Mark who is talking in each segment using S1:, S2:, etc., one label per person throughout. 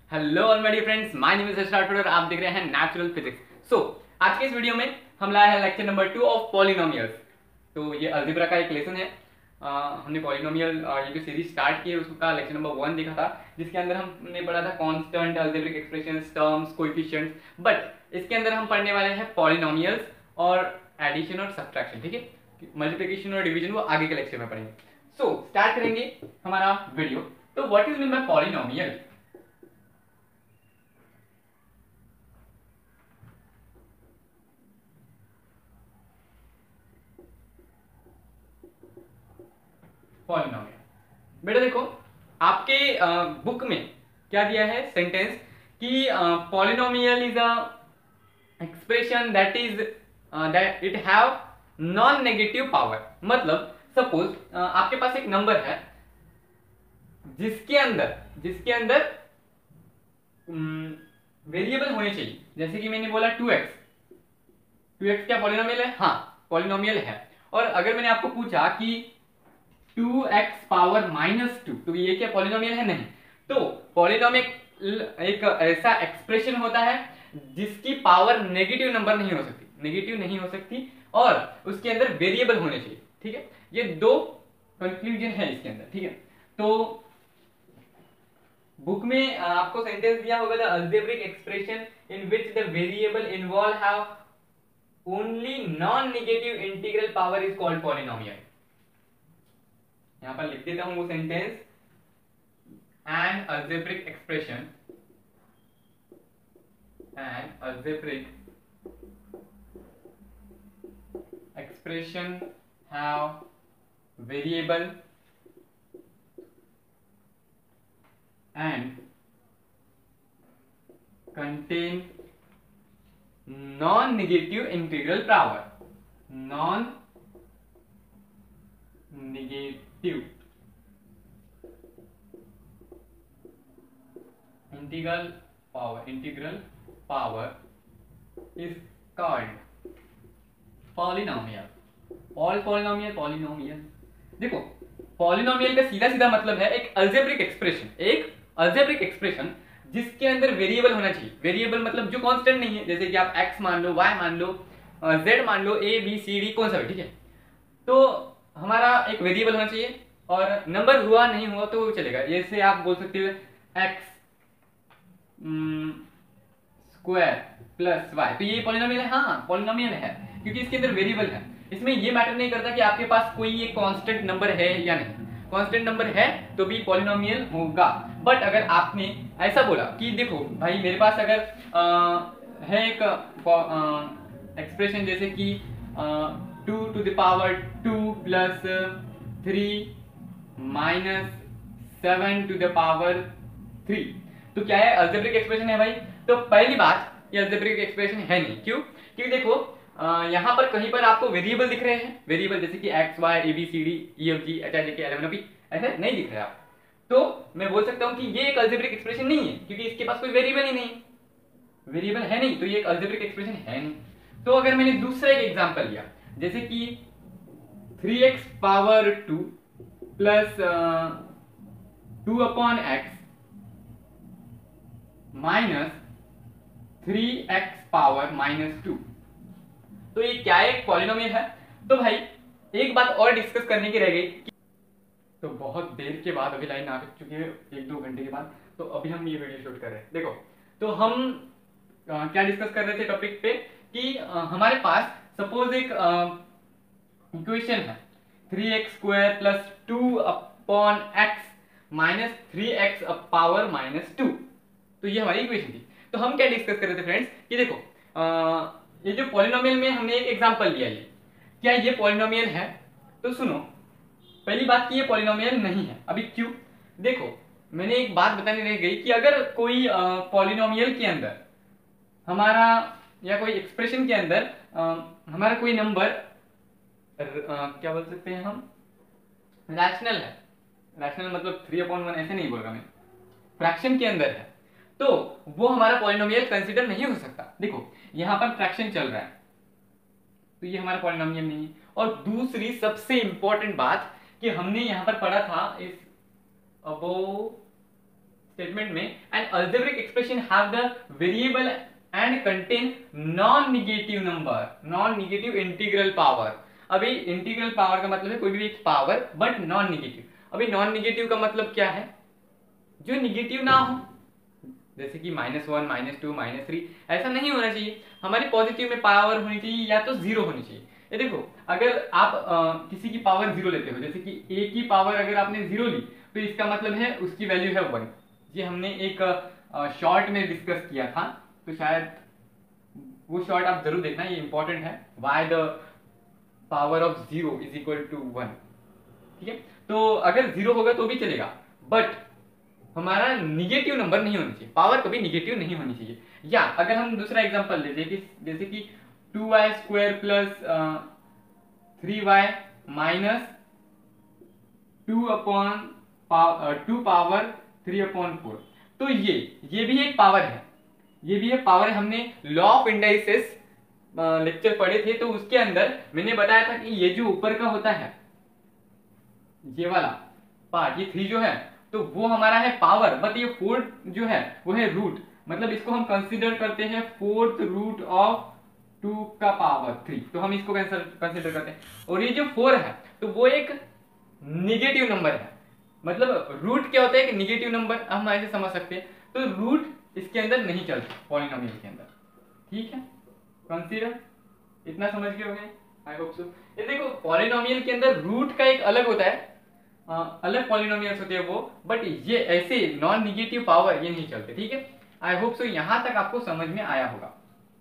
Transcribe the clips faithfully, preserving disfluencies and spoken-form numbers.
S1: Hello all my dear friends, my name is start और आप देख रहे हैं नेचुरल फिजिक्स। सो आज के इस वीडियो में हम लाए हैं lecture number two of polynomials. तो ये अलजेब्रा का एक लेसन है। आ, हमने पॉलिनोमियल ये जो सीरीज स्टार्ट की है उसका लेक्चर नंबर वन देखा था, जिसके अंदर हमने पढ़ा था constant, algebraic expressions, terms, coefficients. But इसके अंदर हम पढ़ने वाले हैं पॉलिनोमियल्स और एडिशन और सब्ट्रैक्शन। ठीक है, मल्टीप्लिकेशन और डिवीजन वो आगे के लेक्चर में पढ़ेंगे। सो so, स्टार्ट करेंगे हमारा वीडियो। तो what is mean by polynomial? Polynomial बेटा देखो, आपके बुक में क्या दिया है सेंटेंस कि polynomial is a expression that is that it have non negative power. मतलब सपोज आपके पास एक नंबर है जिसके अंदर जिसके अंदर वेरिएबल होने चाहिए। जैसे कि मैंने बोला टू एक्स, टू एक्स क्या पॉलिनोमियल है? हाँ, पॉलिनोमियल है। और अगर मैंने आपको पूछा कि two x power minus two, तो ये क्या पॉलिनोमियल है? नहीं। तो पॉलिनोमियल एक ऐसा एक्सप्रेशन होता है जिसकी पावर नेगेटिव नंबर नहीं हो सकती, नेगेटिव नहीं हो सकती और उसके अंदर वेरिएबल होने चाहिए। ठीक है, ये दो कंक्लूजन है इसके अंदर। ठीक है, तो बुक में आपको सेंटेंस दिया होगा, the algebraic expression in which the variable involve have only non negative integral power is called polynomial. यहां पर लिख देता हूं वो sentence, an algebraic expression an algebraic expression have variable and contain non-negative integral power, non-negative integral power integral power is called polynomial। all polynomial polynomial देखो, polynomial का सीधा सीधा मतलब है एक अलजेब्रिक एक्सप्रेशन, एक अलजेब्रिक एक्सप्रेशन जिसके अंदर वेरिएबल होना चाहिए। वेरिएबल मतलब जो कांस्टेंट नहीं है, जैसे कि आप x मान लो, y मान लो, z मान लो, a b c d कौन सा भी। ठीक है, तो हमारा एक वेरिएबल होना चाहिए और नंबर हुआ नहीं हुआ तो चलेगा। जैसे आप बोल सकते हो x स्क्वायर प्लस वाई, तो ये पॉलिनोमियल है। हाँ, पॉलिनोमियल है क्योंकि इसके अंदर वेरिएबल है। इसमें ये मैटर नहीं करता कि आपके पास कोई एक कांस्टेंट नंबर है या नहीं। कांस्टेंट नंबर है तो भी पॉलिनोमियल होगा। बट अगर आपने ऐसा बोला कि देखो भाई, मेरे पास अगर आ, है एक एक्सप्रेशन जैसे कि two two the power two plus three minus seven two the power three, तो क्या है? अलजेब्रिक एक्सप्रेशन है भाई। तो पहली बात, ये अलजेब्रिक एक्सप्रेशन है नहीं। क्यों? क्योंकि देखो यहां पर कहीं पर आपको वेरिएबल दिख रहे हैं, वेरिएबल जैसे कि x y a b c d e f g h i j k l m n o p, ऐसे नहीं दिख रहे आप, तो मैं बोल सकता हूं कि ये एक अलजेब्रिक एक्सप्रेशन नहीं है क्योंकि इसके पास कोई वेरिएबल ही नहीं, वेरिएबल है नहीं, तो ये एक अलजेब्रिक एक्सप्रेशन है नहीं। तो अगर मैंने दूसरा एक एग्जांपल लिया जैसे कि three x power two plus two upon x minus three x power minus two, तो ये क्या एक पॉलिनोमियल है? तो भाई एक बात और डिस्कस करने की रह गई कि तो बहुत देर के बाद अभी लाइन आ चुकी है, एक दो घंटे के बाद, तो अभी हम ये वीडियो शूट कर रहे हैं। देखो, तो हम आ, क्या डिस्कस कर रहे थे टॉपिक पे कि आ, हमारे पास सपोज एक इक्वेशन है three x square plus two upon x minus three x power minus two, तो ये हमारी इक्वेशन थी। तो हम क्या डिस्कस कर रहे थे फ्रेंड्स कि देखो आ, ये जो पॉलिनोमियल में हमने एक एग्जांपल लिया, ये क्या ये पॉलिनोमियल है? तो सुनो, पहली बात कि ये पॉलिनोमियल नहीं है। अभी क्यों? देखो, मैंने एक बात बताने रह गई कि अगर कोई पॉलिनोमियल के अंदर हमारा या कोई एक्सप्रेशन के अंदर आ, हमारा कोई नंबर क्या बोल सकते हैं हम, रैशनल है, रैशनल मतलब थ्री अपॉन वन ऐसे नहीं बोल रहा मैं, फ्रैक्शन के अंदर है, तो वो हमारा पॉलिनोमियल कंसीडर नहीं हो सकता। देखो यहां पर फ्रैक्शन चल रहा है तो ये हमारा पॉलिनोमियल नहीं है। और दूसरी सबसे इंपॉर्टेंट बात कि हमने यहां पर पढ़ा था इस अबोव स्टेटमेंट में an algebraic expression have the variable and contain non negative number, non negative integral power. अभी इंटीग्रल पावर का मतलब है कोई भी एक पावर बट नॉन निगेटिव। अभी नॉन निगेटिव का मतलब क्या है? जो निगेटिव ना हो, जैसे कि minus one, minus two, minus three, ऐसा नहीं होना चाहिए। हमारी पॉजिटिव में पावर होनी चाहिए या तो जीरो होनी चाहिए। ये देखो, अगर आप आ, किसी की पावर जीरो लेते हो, जैसे कि ए की पावर अगर आपने जीरो ली तो इसका मतलब है उसकी वैल्यू है वन। ये हमने एक शॉर्ट में डिस्कस किया था, तो शायद वो शॉर्ट आप जरूर देखना, ये इंपॉर्टेंट है। Y the power of zero is equal to one. ठीक है, तो अगर जीरो होगा तो भी चलेगा, बट हमारा निगेटिव नंबर नहीं होनी चाहिए, पावर कभी निगेटिव नहीं होनी चाहिए। या अगर हम दूसरा एग्जांपल लेते हैं, जैसे कि two y square plus three y minus two upon two power three upon four, तो ये ये भी एक पावर है, ये भी एक पावर है। हमने लॉ ऑफ इंडाइसेस लेक्चर पढ़े थे, तो उसके अंदर मैंने बताया था कि ये जो ऊपर का होता है, ये वाला पार्ट, ये थ्री जो है, तो वो हमारा है पावर, बट ये फोर्थ जो है वो है रूट। मतलब इसको हम कंसीडर करते हैं फोर्थ रूट ऑफ टू का पावर थ्री, तो हम इसको कंसीडर करते हैं। और ये जो फोर है तो वो एक निगेटिव नंबर है। मतलब रूट क्या होता है? एक निगेटिव नंबर, हम ऐसे समझ सकते हैं। तो रूट इसके अंदर नहीं चलता पॉलिनोमियल के अंदर। ठीक है, कंसीडर, इतना समझ गए होंगे, आई होप सो। ये देखो, पॉलिनोमियल के अंदर रूट का एक अलग होता है, आ, अलग पॉलिनोमियल्स होते हैं वो, बट ये ऐसे नॉन निगेटिव पावर ये नहीं चलते। ठीक है, आई होप सो यहां तक आपको समझ में आया होगा।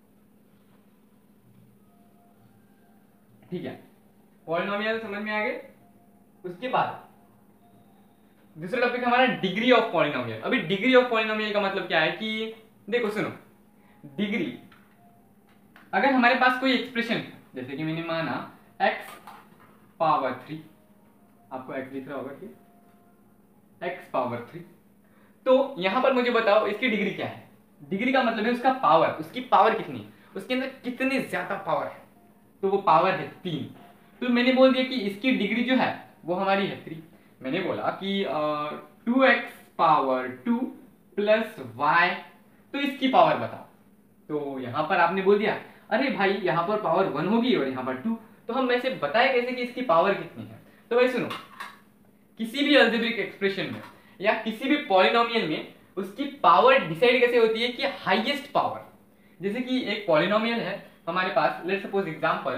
S1: ठीक है, पॉलिनोमियल समझ में आ गए। उसके बाद दूसरा टॉपिक हमारा डिग्री ऑफ पॉलिनोमियल। अभी डिग्री ऑफ पॉलिनोमियल का मतलब क्या है कि देखो सुनो, डिग्री, अगर हमारे पास कोई एक्सप्रेशन है, जैसे कि मैंने माना x पावर थ्री, आपको x दिख रहा होगा कि x पावर थ्री, तो यहां पर मुझे बताओ इसकी डिग्री क्या है? डिग्री का मतलब है उसका पावर, उसकी पावर कितनी है, उसके अंदर कितनी ज्यादा पावर है। तो वो पावर है तीन। तो मैंने बोल दिया कि इसकी डिग्री जो है वो हमारी है थ्री। मैंने बोला कि two x power two plus y, तो इसकी पावर बताओ। तो यहां पर आपने बोल दिया अरे भाई यहाँ पर पावर वन होगी और यहाँ पर टू, तो हम ऐसे बताए कैसे कि इसकी पावर कितनी है? तो भाई सुनो, किसी भी अलजेब्रिक एक्सप्रेशन में या किसी भी पॉलिनोमियल में उसकी पावर डिसाइड कैसे होती है कि हाईएस्ट पावर। जैसे कि एक पॉलिनोमियल है हमारे पास, let's suppose example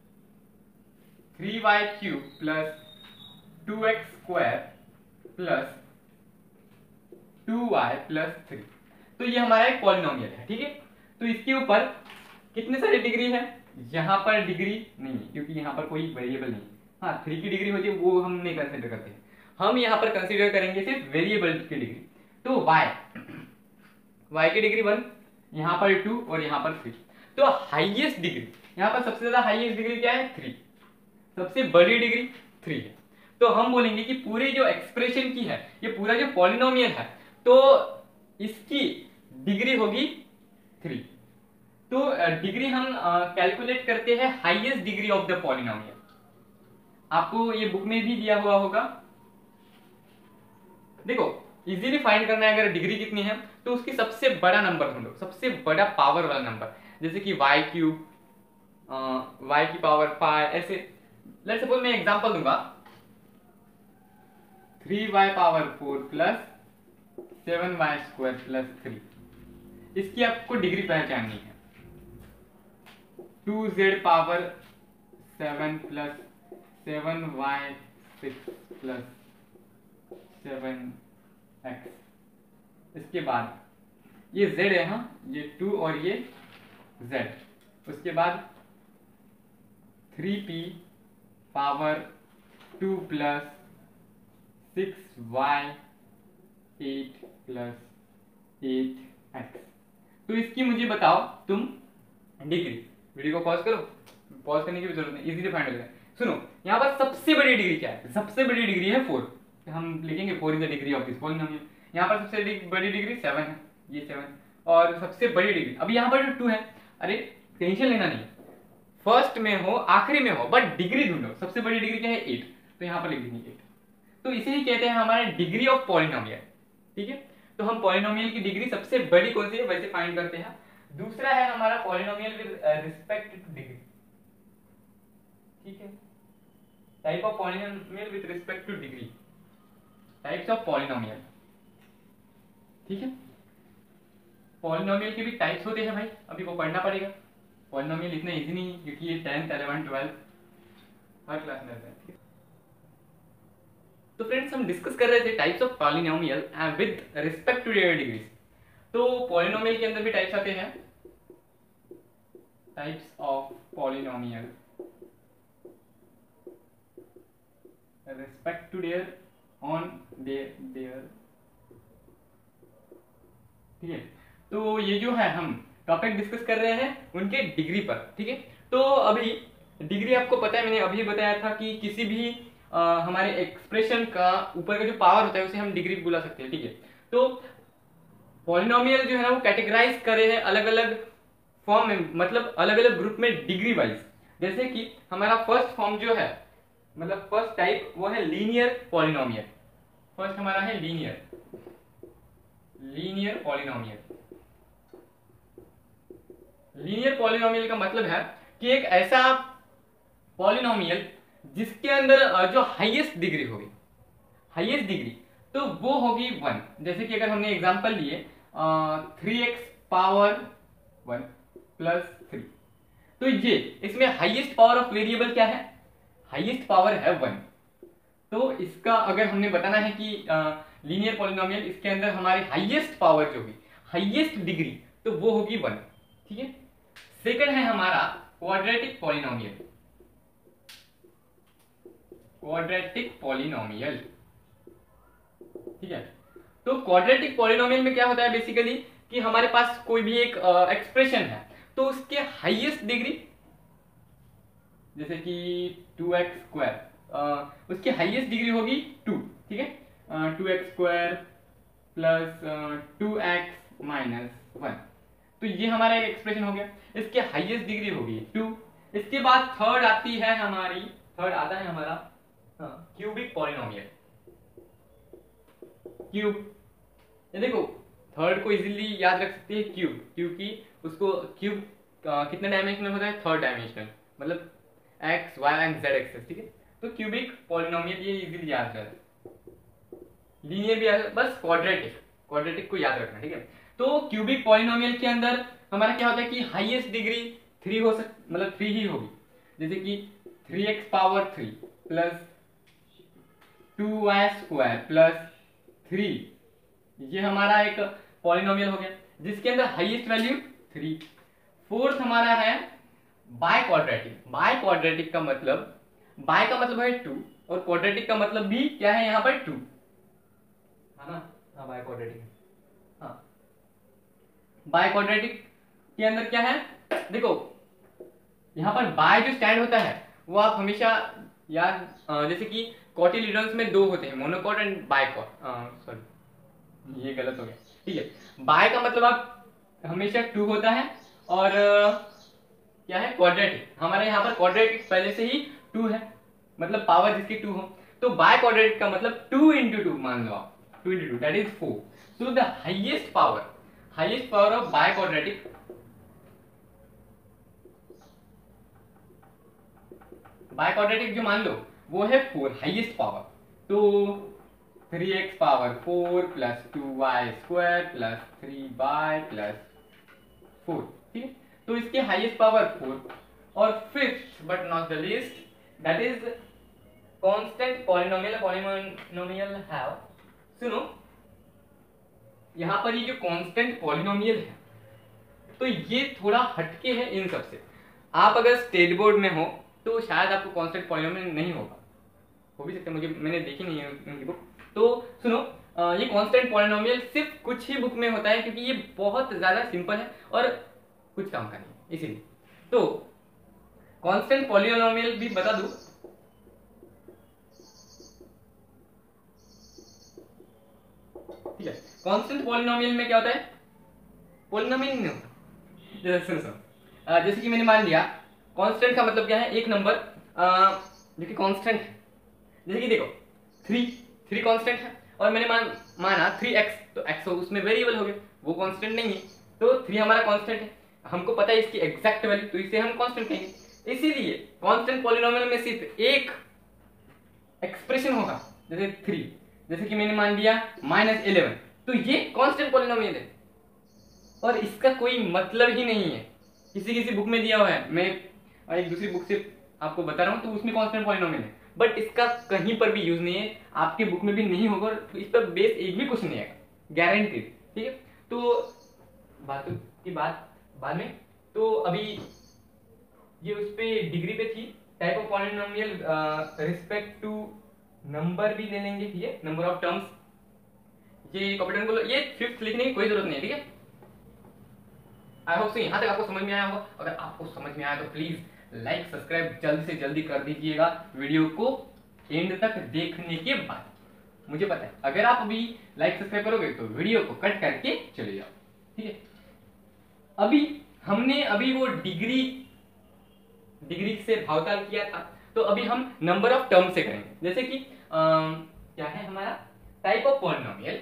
S1: three y cube plus two x square plus two y plus three. तो ये हमारा एक पॉलिनोमियल है। ठीक है, तो इसके ऊपर कितने सारे डिग्री है? यहां पर डिग्री नहीं है क्योंकि यहां पर कोई वेरिएबल नहीं। हाँ, थ्री की डिग्री होती है, वो हम नहीं कंसीडर करते हैं। हम यहां पर कंसीडर करेंगे सिर्फ वेरिएबल की डिग्री। तो y y की डिग्री वन, यहां पर टू और यहां पर थ्री। तो हाईएस्ट डिग्री, यहां पर सबसे ज्यादा हाईएस्ट डिग्री क्या है? थ्री। सबसे बड़ी डिग्री थ्री है। तो हम बोलेंगे कि पूरी जो एक्सप्रेशन की है, ये पूरा जो पॉलिनोमियल है, तो इसकी डिग्री होगी थ्री। तो डिग्री हम कैलकुलेट करते हैं highest degree of the polynomial. आपको ये बुक में भी दिया हुआ होगा। देखो, इजीली फाइंड करना है अगर डिग्री कितनी है, तो उसकी सबसे बड़ा नंबर ढूंढो, सबसे बड़ा पावर वाला नंबर। जैसे कि वाई क्यूब, वाई की पावर फाइव, ऐसे। लेट्स सपोज मैं एग्जांपल दूंगा, three y power four plus seven y square plus three. इसकी आपको डिग्री पहचाननी है। Two z power seven plus seven y six plus seven x. इसके बाद ये z है, हाँ, ये टू और ये z। उसके बाद three p power two plus six y eight plus eight x. तो इसकी मुझे बताओ तुम डिग्री। वीडियो को पॉज करो, पॉज करने की भी जरूरत नहीं, इजीली फाइंड हो जाएगा। सुनो, यहाँ पर सबसे बड़ी डिग्री क्या है? सबसे बड़ी डिग्री है फोर। हम लिखेंगे four is the degree of this polynomial. यहाँ पर सबसे बड़ी डिग्री सेवन है, ये सेवन। और सबसे बड़ी डिग्री अभी यहाँ पर टू है। अरे टेंशन लेना नहीं, फर्स्ट में हो आखिरी में हो, बट डिग्री ढूंढो। सबसे बड़ी डिग्री क्या है? एट। तो यहाँ पर लिख देंगे एट। तो इसे ही कहते हैं हमारे डिग्री ऑफ पॉलिनोमियल। ठीक है, तो हम पॉलिनोमियल की डिग्री सबसे बड़ी कौन सी है वैसे फाइंड करते हैं। दूसरा है हमारा polynomial with respect to degree, ठीक है, type of polynomial with respect to degree, types of polynomial, ठीक है। पॉलिनोमियल के भी टाइप्स होते हैं भाई, अभी वो पढ़ना पड़ेगा। पॉलिनोमियल इतना इजी नहीं है क्योंकि ये टेंथ इलेवन ट्वेल्थ हर क्लास में रहता है। तो फ्रेंड्स हम डिस्कस कर रहे थे types of polynomial with respect to their degrees. तो पॉलिनोमियल के अंदर भी टाइप्स आते हैं, types of polynomial respect to their on their their, ठीक है। तो ये जो है हम टॉपिक डिस्कस कर रहे हैं उनके डिग्री पर, ठीक है। तो अभी डिग्री आपको पता है, मैंने अभी बताया था कि किसी भी आ, हमारे एक्सप्रेशन का ऊपर का जो पावर होता है उसे हम डिग्री बुला सकते हैं, ठीक है। तो पॉलिनोमियल जो है ना वो कैटेगराइज करे हैं अलग अलग फॉर्म में, मतलब अलग अलग ग्रुप में डिग्री वाइज। जैसे कि हमारा फर्स्ट फॉर्म जो है, मतलब फर्स्ट टाइप वो है लीनियर पॉलिनोमियल। फर्स्ट हमारा है linear linear polynomial. Linear polynomial का मतलब है कि एक ऐसा पॉलिनोमियल जिसके अंदर जो हाईएस्ट डिग्री होगी, हाईएस्ट डिग्री तो वो होगी वन। जैसे कि अगर हमने एग्जांपल लिए three x power one plus three, तो ये इसमें हाईएस्ट पावर ऑफ वेरिएबल क्या है, हाईएस्ट पावर है वन। तो इसका अगर हमने बताना है कि लीनियर पॉलिनोमियल इसके अंदर हमारी हाईएस्ट पावर जो होगी, हाईएस्ट डिग्री, तो वो होगी वन, ठीक है। सेकंड है हमारा क्वाड्रेटिक पॉलिनोमियल, क्वाड्रेटिक पॉलिनोमियल, ठीक है। तो क्वाड्रेटिक पॉलिनोमियल में क्या होता है बेसिकली कि हमारे पास कोई भी एक एक्सप्रेशन है तो उसके हाईएस्ट डिग्री, जैसे कि टू एक्स स्क्वायर, उसकी हाईएस्ट डिग्री होगी टू, ठीक है। Two x square plus two x minus one, तो ये हमारा एक एक्सप्रेशन हो गया, इसके हाईएस्ट डिग्री होगी टू। इसके बाद थर्ड आती है हमारी, थर्ड आता है हमारा क्यूबिक पॉलिनोमियल, क्यूब। ये देखो थर्ड को इजीली याद रख सकते हैं क्यूब, क्योंकि उसको क्यूब कितने डायमेंशनल होता है, थर्ड डायमेंशनल, मतलब x y and z axes, ठीक है। तो क्यूबिक पॉलिनोमियल ये इजीली याद है। लीनियर भी याद, बस क्वाड्रेटिक, क्वाड्रेटिक को याद रखना, ठीक है। तो क्यूबिक पॉलिनोमियल के अंदर हमारा क्या होता है कि हाईएस्ट डिग्री थ्री हो सक मतलब थ्री ही होगी, जैसे कि three x power three plus two y square plus three, ये हमारा एक पॉलिनोमियल हो गया जिसके अंदर हाईएस्ट वैल्यू थ्री। फोर्थ हमारा है बाय क्वाड्रेटिक। बाय क्वाड्रेटिक का मतलब, बाय का मतलब है टू और क्वाड्रेटिक का मतलब भी क्या है यहाँ पर टू, है ना। हाँ बाय क्वाड्रेटिक, हाँ बाय क्वाड्रेटिक के अंदर क्या है, देखो यहाँ पर बाय जो स्टैंड होता है वो आप हमेशा याद, जैसे कि कोटिलिडन्स में दो होते हैं, मोनोकॉट एंड बाइकॉट, सॉरी ये गलत हो गया, ठीक है। बाय का मतलब आप हमेशा टू होता है और क्या है क्वाड्रेटिक, हमारे यहाँ पर क्वाड्रेटिक पहले से ही टू है, मतलब पावर जिसकी टू हो, तो बाय क्वाड्रेटिक का मतलब टू इंटू टू मान लो आप, two into two that is four. So the highest power, highest power of biquadratic, biquadratic जो मान लो वो है फोर, हाईएस्ट पावर। तो three x power four plus two y square plus three y plus four, ठीक है। तो इसके हाईएस्ट पावर फोर। और fifth but not the least that is constant polynomial. Polynomial have, सुनो यहां पर ये जो कांस्टेंट पॉलिनोमियल है तो ये थोड़ा हटके है इन सबसे। आप अगर स्टेट बोर्ड में हो तो शायद आपको कांस्टेंट पॉलिनोमियल नहीं होगा, हो भी सकता है, मुझे मैंने देखी नहीं है उनकी बुक। तो सुनो, ये कांस्टेंट पॉलिनोमियल सिर्फ कुछ ही बुक में होता है क्योंकि ये बहुत ज्यादा सिंपल है और कुछ काम का नहीं है, इसीलिए। तो कांस्टेंट पॉलिनोमियल भी बता दूं, ठीक है। कांस्टेंट पॉलिनोमियल में क्या होता है, पॉलिनोमियल नहीं होता, जैसे सुनो सुनो जैसे कि मैंने मान लिया कांस्टेंट का मतलब क्या है, एक नंबर जो कि कांस्टेंट है, जैसे कि देखो थ्री, थ्री कांस्टेंट है और मैंने मान माना थ्री एक्स, तो एक्स उसमें वेरिएबल हो गया, वो कांस्टेंट नहीं है, तो थ्री हमारा कांस्टेंट है, हमको पता है इसकी एग्जैक्ट वैल्यू, तो इसे हम कांस्टेंट कहेंगे। इसीलिए कांस्टेंट पॉलिनोमियल में सिर्फ एक एक्सप्रेशन होगा, जैसे थ्री, जैसे कि मैंने मान लिया माइनस इलेवन, तो ये कांस्टेंट पॉलिनोमियल है और इसका कोई मतलब ही नहीं है। किसी किसी बुक में दिया हुआ है, मैं एक दूसरी बुक से आपको बता रहा हूँ, तो उसमें कांस्टेंट पॉलिनोमियल है, बट इसका कहीं पर भी यूज नहीं है, आपके बुक में भी नहीं होगा और इस पर बेस एक भी क्वेश्चन नहीं आएगा, गारंटीड। ठीक है, तो बातों की बात बाद में। तो अभी ये उस पे डिग्री पे थी, type of polynomial respect to number भी ले लेंगे, ठीक है, नंबर ऑफ टर्म्स, ये कॉपी डाउन को, ये फिफ्थ लिखने की कोई जरूरत नहीं है, ठीक है। आई होप सो यहाँ तक आपको समझ में आया होगा। अगर आपको समझ में आया तो प्लीज लाइक सब्सक्राइब जल्दी से जल्दी कर दीजिएगा वीडियो को एंड तक देखने के बाद। मुझे पता है अगर आप अभी लाइक सब्सक्राइब करोगे तो वीडियो को कट करके चले जाओ, ठीक है। अभी हमने अभी वो डिग्री डिग्री से भावताल किया था, तो अभी हम नंबर ऑफ टर्म से करेंगे। जैसे कि आ, क्या है हमारा type of polynomial,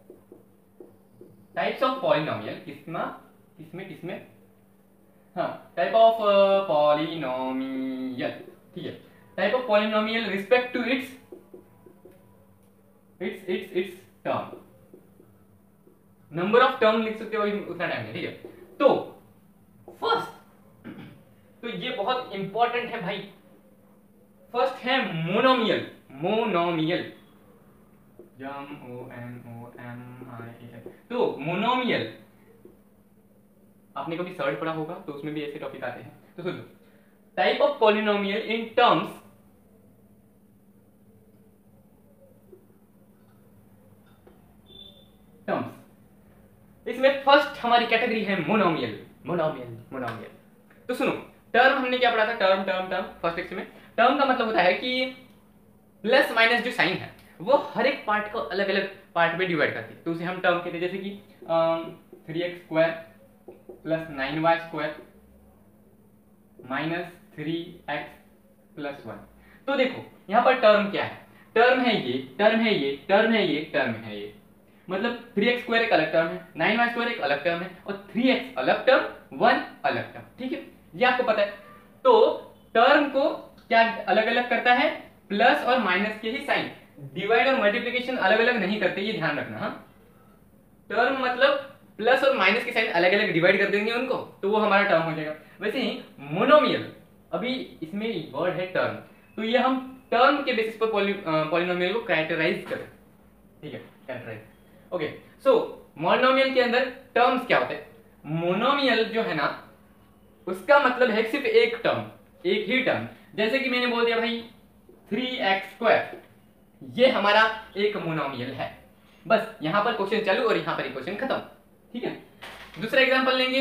S1: types of polynomial किसमें किसमें किसमें हाँ, टाइप ऑफ पॉलिनोमियल, ठीक है, type of polynomial respect to its its its its term, number of term लिख सकते हो उतना टाइम है, ठीक है। तो फर्स्ट, तो ये बहुत इंपॉर्टेंट है भाई, फर्स्ट है monomial, monomial, M O N O M I L, तो मोनोमियल आपने कभी सर्च पढ़ा होगा तो उसमें भी ऐसे टॉपिक आते हैं, तो सुन लो, type of polynomial in terms terms इसमें फर्स्ट हमारी कैटेगरी है मोनोमियल, मोनोमियल मोनोमियल। तो सुनो, टर्म हमने क्या पढ़ा था, term term term first lecture में। टर्म का मतलब होता है कि प्लस माइनस जो साइन है वो हर एक पार्ट को अलग अलग पार्ट में डिवाइड करती है, तो उसे हम टर्म कहते हैं। जैसे कि three x square plus nine y square minus three x plus one. तो देखो यहाँ पर टर्म क्या है, टर्म है ये, टर्म है ये, टर्म है ये, टर्म है ये, मतलब थ्री एक्स स्क्वायर एक अलग टर्म है, नाइन वाई स्क्वायर एक अलग टर्म है, और थ्री एक्स अलग टर्म, वन अलग टर्म, ठीक है, ये आपको पता है। तो टर्म को क्या अलग अलग करता है, प्लस और माइनस के ही साइन, डिवाइड और मल्टीप्लीकेशन अलग अलग नहीं करते, ये ध्यान रखना। हाँ, टर्म मतलब प्लस और माइनस के साइन अलग अलग डिवाइड कर देंगे उनको, तो वो हमारा टर्म हो जाएगा। वैसे ही मोनोमियल, अभी इसमें वर्ड है टर्म, तो ये हम टर्म के बेसिस पर पॉलिनोमियल को कैरेक्टराइज करें, ठीक है, कैरेक्टराइज। ओके, सो मोनोमियल के अंदर टर्म्स क्या होते हैं, मोनोमियल जो है ना उसका मतलब है सिर्फ एक टर्म, एक ही टर्म। जैसे कि मैंने बोल दिया भाई थ्री एक्स स्क्वायर, ये हमारा एक मोनोमियल है, बस यहां पर क्वेश्चन चालू और यहां पर क्वेश्चन खत्म, ठीक है। दूसरा एग्जांपल लेंगे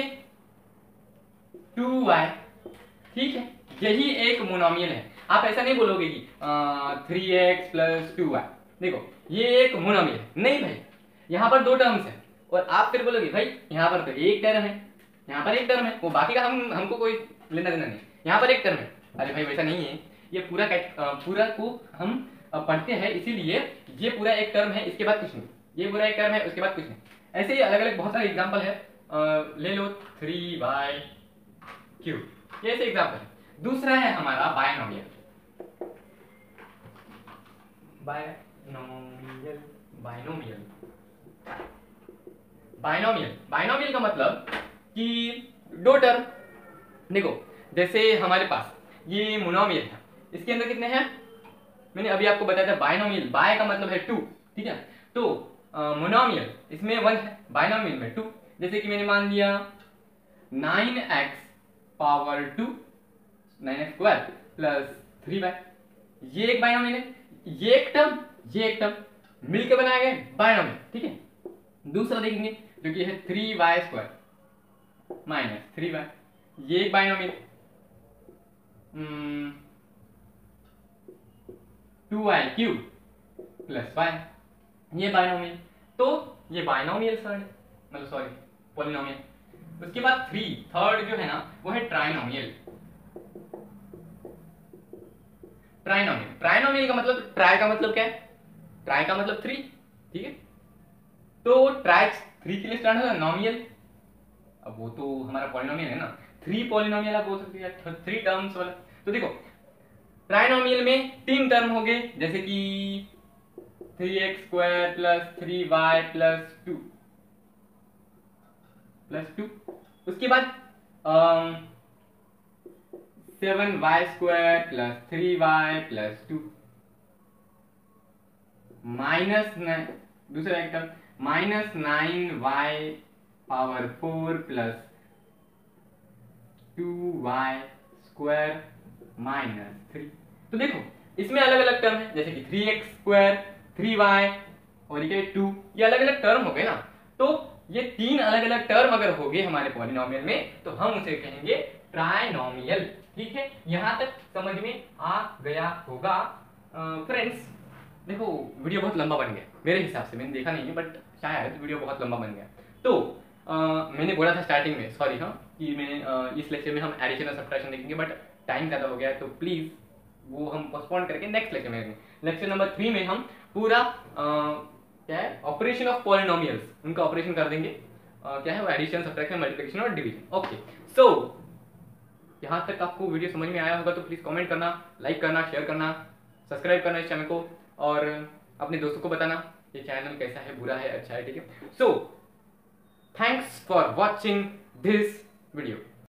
S1: टू वाई, ठीक है, यही एक मोनोमियल है। आप ऐसा नहीं बोलोगे कि three x plus two y, देखो ये एक मोनोमियल है, नहीं भाई, यहां पर दो टर्म्स है, और आप फिर बोलोगे भाई यहां पर तो एक टर्म है, यहां पर एक टर्म है, वो बाकी का हम हमको कोई लेना देना नहीं, यहां पर एक टर्म है। अरे भाई वैसा नहीं है, ये पूरा पूरा को हम पढ़ते हैं, इसीलिए ये पूरा एक टर्म है, इसके बाद कुछ नहीं, ये पूरा एक टर्म है, उसके बाद कुछ नहीं। ऐसे ही अलग अलग बहुत सारे एग्जांपल है, आ, ले लो थ्री बाय क्यू, ये ऐसे एग्जांपल है। दूसरा है हमारा binomial, binomial binomial binomial binomial का मतलब कि दो टर्म, देखो जैसे हमारे पास ये मोनोमियल है, इसके अंदर कितने हैं, मैंने अभी आपको बताया था बायनोमियल, बाय का मतलब है टू, ठीक है, तो मोनोमियल इसमें वन है, बायनोमियल में टू। जैसे कि मैंने मान लिया nine x power two, nine x square plus three y, ये एक बायनोमियल है, ये एक टर्म, ये एक टर्म मिलकर बनाया गया बायनोमियल, ठीक है। दूसरा देखेंगे जो कि है three y square minus three y, ये एक binomial, two y cube plus y, ये बायनोमियल, तो ये बायनोमियल सर मतलब सॉरी पॉलिनोमियल। उसके बाद थ्री, थर्ड जो है ना वो है ट्राइनोमियल, ट्राइनोमियल ट्राइनोमियल का मतलब, ट्राई का मतलब क्या है, ट्राई का मतलब थ्री, ठीक है, तो ट्राई थ्री के लिए स्टार्ट होगा नॉमियल, अब वो तो हमारा पॉलिनोमियल है ना, थ्री पॉलिनोमियल आप बोल सकते हैं, थ्री टर्म्स वाला। तो देखो ट्राइनोमियल में तीन टर्म हो गए, जैसे कि three x square plus three y plus two plus two उसके बाद seven y square plus three y plus two minus nine, दूसरा एक term minus nine y power four plus two y square minus three. तो देखो इसमें अलग अलग term है, जैसे कि three x square, three y और ये टू, ये अलग अलग टर्म हो गए ना। तो ये तीन अलग अलग टर्म अगर हो गए हमारे पॉलिनोमियल में तो हम उसे कहेंगे ट्राइनोमियल। ठीक है, यहां तक समझ में आ गया होगा फ्रेंड्स। देखो वीडियो बहुत लंबा बन गया मेरे हिसाब से, मैंने देखा नहीं है बट शायद वीडियो बहुत लंबा बन गया। तो आ, मैंने बोला था स्टार्टिंग में, सॉरी हाँ, कि मैं आ, इस लेक्चर में हम एडिशन और सब्ट्रैक्शन देखेंगे, बट टाइम ज़्यादा हो गया तो प्लीज़ वो हम पोस्टपोन करके नेक्स्ट लेक्चर में देखेंगे। लेक्चर नंबर थ्री में हम पूरा आ, क्या है ऑपरेशन ऑफ पॉलिनोमियल्स, उनका ऑपरेशन कर देंगे। आ, क्या है वो एडिशन, सब्ट्रैक्शन, मल्टीप्लिकेशन और डिवीजन। ओके, सो यहाँ तक आपको वीडियो समझ में आया होगा तो प्लीज़ कमेंट करना, लाइक करना, शेयर करना, सब्सक्राइब करना इस चैनल को, और अपने दोस्तों को बताना ये चैनल कैसा है, बुरा है, अच्छा है। ठीक है, so thanks for watching this video.